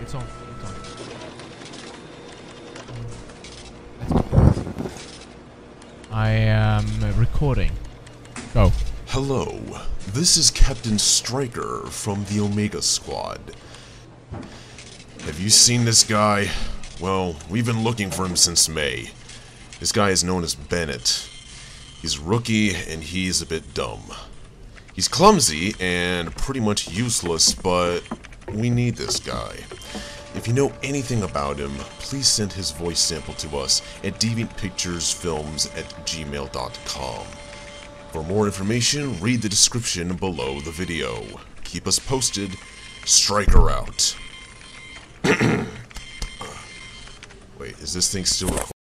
It's on. Let's go. I am recording. Go. Hello, this is Captain Stryker from the Omega Squad. Have you seen this guy? Well, we've been looking for him since May. This guy is known as Bennett. He's a rookie and he's a bit dumb. He's clumsy and pretty much useless, but we need this guy. If you know anything about him, please send his voice sample to us at deviantpicturesfilms@gmail.com. For more information, read the description below the video. Keep us posted. Stryker out. Wait, is this thing still recording?